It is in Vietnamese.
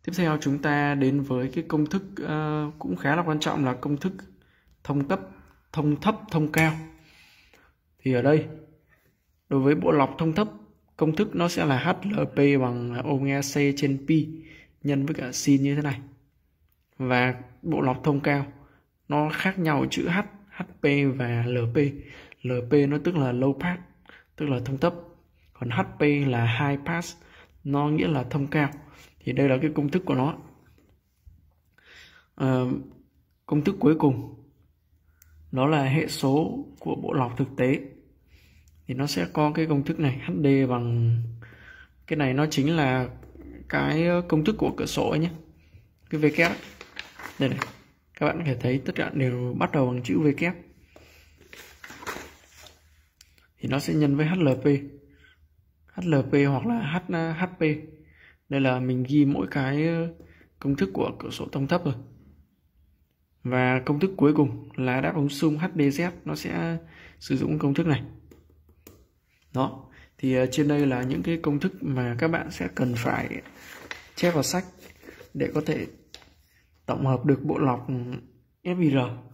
Tiếp theo chúng ta đến với cái công thức cũng khá là quan trọng là công thức thông thấp thông cao. Thì ở đây đối với bộ lọc thông thấp, công thức nó sẽ là HLP bằng omega C trên pi nhân với cả sin như thế này. Và bộ lọc thông cao nó khác nhau chữ H, HP và LP. LP nó tức là low pass, tức là thông thấp. Còn HP là high pass, nó nghĩa là thông cao. Thì đây là cái công thức của nó. Công thức cuối cùng đó là hệ số của bộ lọc thực tế. Thì nó sẽ có cái công thức này, HD bằng cái này nó chính là cái công thức của cửa sổ ấy nhé. Cái V kép đây này, các bạn có thể thấy tất cả đều bắt đầu bằng chữ V kép. Thì nó sẽ nhân với HLP hoặc là HP. Đây là mình ghi mỗi cái công thức của cửa sổ thông thấp rồi. Và công thức cuối cùng là đáp ứng xung HDZ, nó sẽ sử dụng công thức này. Đó, thì trên đây là những cái công thức mà các bạn sẽ cần phải chép vào sách để có thể tổng hợp được bộ lọc FIR.